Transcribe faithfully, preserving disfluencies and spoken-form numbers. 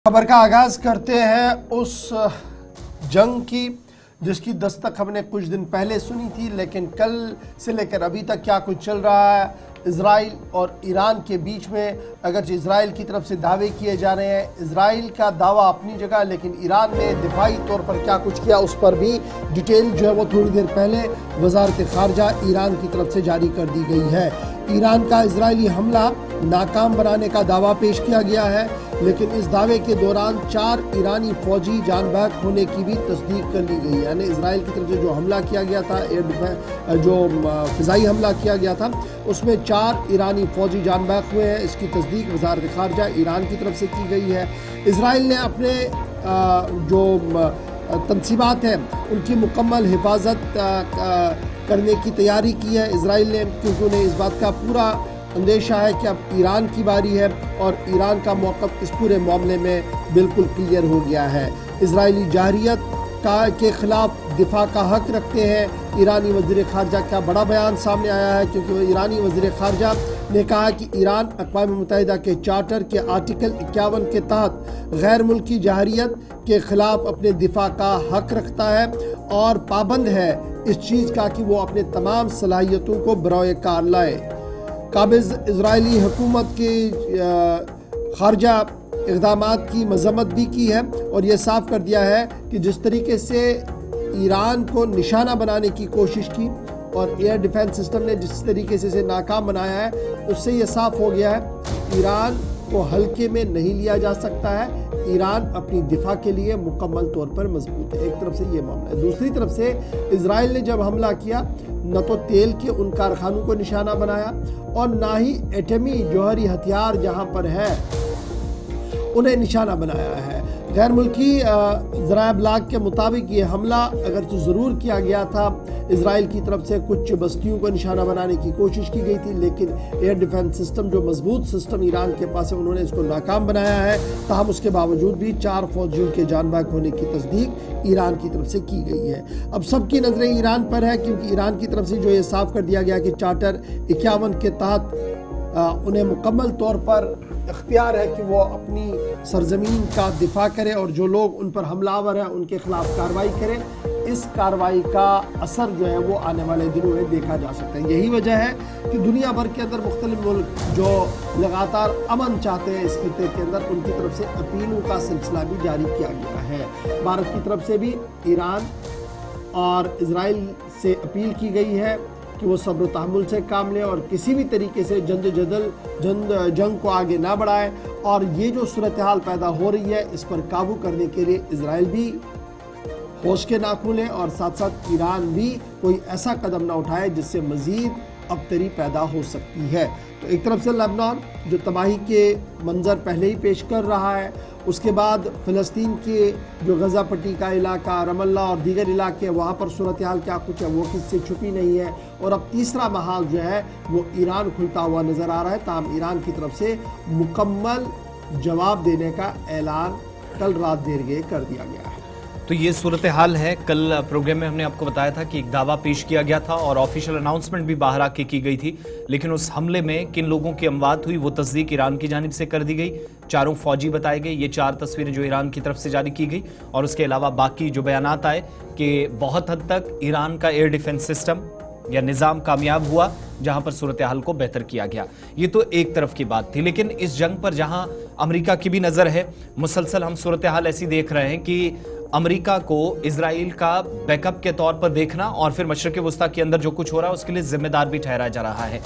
खबर का आगाज करते हैं उस जंग की जिसकी दस्तक हमने कुछ दिन पहले सुनी थी, लेकिन कल से लेकर अभी तक क्या कुछ चल रहा है इजराइल और ईरान के बीच में। अगर इजराइल की तरफ से दावे किए जा रहे हैं, इजराइल का दावा अपनी जगह, लेकिन ईरान ने दिफाई तौर पर क्या कुछ किया उस पर भी डिटेल जो है वो थोड़ी देर पहले वजारत खारजा ईरान की तरफ से जारी कर दी गई है। ईरान का इजरायली हमला नाकाम बनाने का दावा पेश किया गया है, लेकिन इस दावे के दौरान चार ईरानी फौजी जान बहक होने की भी तस्दीक कर ली गई है। यानी इजराइल की तरफ से जो हमला किया गया था, एयर जो फिजाई हमला किया गया था, उसमें चार ईरानी फौजी जान बहक हुए हैं। इसकी तस्दीक वजारत खारजा ईरान की तरफ से की गई है। इजराइल ने अपने जो तनसीबात हैं उनकी मुकम्मल हिफाजत करने की तैयारी की है इजराइल ने, क्योंकि उन्हें इस बात का पूरा अंदेशा है कि अब ईरान की बारी है और ईरान का मौक़िफ़ इस पूरे मामले में बिल्कुल क्लियर हो गया है। इजरायली जारहियत का के ख़िलाफ़ दिफा का हक रखते हैं ईरानी वज़ीर ख़ारजा का बड़ा बयान सामने आया है, क्योंकि ईरानी वज़ीर ख़ारजा ने कहा कि ईरान अक़वाम मुत्तहिदा के चार्टर के आर्टिकल इक्यावन के तहत गैर मुल्की जारहियत के ख़िलाफ़ अपने दिफा का हक रखता है और पाबंद है इस चीज़ का कि वो अपने तमाम सलाहियतों को बरोए कार लाए। काबिज़ इजरायली हुकूमत के खारजा इक़दामात की मज़म्मत भी की है और ये साफ कर दिया है कि जिस तरीके से ईरान को निशाना बनाने की कोशिश की और एयर डिफेंस सिस्टम ने जिस तरीके से इसे नाकाम बनाया है, उससे ये साफ हो गया है ईरान को हल्के में नहीं लिया जा सकता है। ईरान अपनी दिफा के लिए मुकम्मल तौर पर मजबूत है। एक तरफ से ये मामला है। दूसरी तरफ से इजराइल ने जब हमला किया, न तो तेल के उन कारखानों को निशाना बनाया और ना ही एटमी जौहरी हथियार जहां पर है उन्हें निशाना बनाया है। गैर मुल्की ज़राए अबलाग के मुताबिक ये हमला अगर तो ज़रूर किया गया था, इजराइल की तरफ से कुछ बस्तियों को निशाना बनाने की कोशिश की गई थी, लेकिन एयर डिफेंस सिस्टम जो मजबूत सिस्टम ईरान के पास है, उन्होंने इसको नाकाम बनाया है। ताहम उसके बावजूद भी चार फौजियों के जान बहक होने की तस्दीक ईरान की तरफ से की गई है। अब सबकी नज़रें ईरान पर है, क्योंकि ईरान की तरफ से जो ये साफ कर दिया गया कि चार्टर इक्यावन के तहत उन्हें मुकम्मल तौर पर इख्तियार है कि वो अपनी सरजमीन का दिफा करें और जो लोग उन पर हमलावर हैं उनके खिलाफ कार्रवाई करें। इस कार्रवाई का असर जो है वो आने वाले दिनों में देखा जा सकता है। यही वजह है कि दुनिया भर के अंदर मुख्तलिफ मुल्क जो लगातार अमन चाहते हैं इस खित्ते के अंदर, उनकी तरफ से अपीलों का सिलसिला भी जारी किया गया है। भारत की तरफ से भी ईरान और इजराइल से अपील की गई है कि वो सब्र तहम्मुल से काम लें और किसी भी तरीके से जंग जदल जंग जंग को आगे ना बढ़ाएं। और ये जो सूरत हाल पैदा हो रही है, इस पर काबू करने के लिए इजराइल भी होश के नाखून लें और साथ साथ ईरान भी कोई ऐसा कदम ना उठाए जिससे मज़ीद अबतरी पैदा हो सकती है। तो एक तरफ से लेबनान जो तबाही के मंजर पहले ही पेश कर रहा है, उसके बाद फ़लस्तीन के जो गज़ा पट्टी का इलाका, रमल्ला और दीगर इलाके, वहाँ पर सूरत हाल क्या कुछ है वो किससे छुपी नहीं है। और अब तीसरा महाल जो है वो ईरान खुलता हुआ नज़र आ रहा है। ताहम ईरान की तरफ से मुकम्मल जवाब देने का ऐलान कल रात देर गए कर दिया गया है। तो ये सूरत हाल है। कल प्रोग्राम में हमने आपको बताया था कि एक दावा पेश किया गया था और ऑफिशियल अनाउंसमेंट भी बाहर आके की गई थी, लेकिन उस हमले में किन लोगों की अमवात हुई वो तस्दीक ईरान की जानिब से कर दी गई। चारों फौजी बताए गए। ये चार तस्वीरें जो ईरान की तरफ से जारी की गई, और उसके अलावा बाकी जो बयानात आए कि बहुत हद तक ईरान का एयर डिफेंस सिस्टम या निज़ाम कामयाब हुआ, जहां पर सूरत हाल को बेहतर किया गया। ये तो एक तरफ की बात थी, लेकिन इस जंग पर जहां अमेरिका की भी नज़र है, मुसलसल हम सूरत हाल ऐसी देख रहे हैं कि अमेरिका को इजराइल का बैकअप के तौर पर देखना और फिर मशरिक़ वस्ता के अंदर जो कुछ हो रहा है उसके लिए जिम्मेदार भी ठहराया जा रहा है।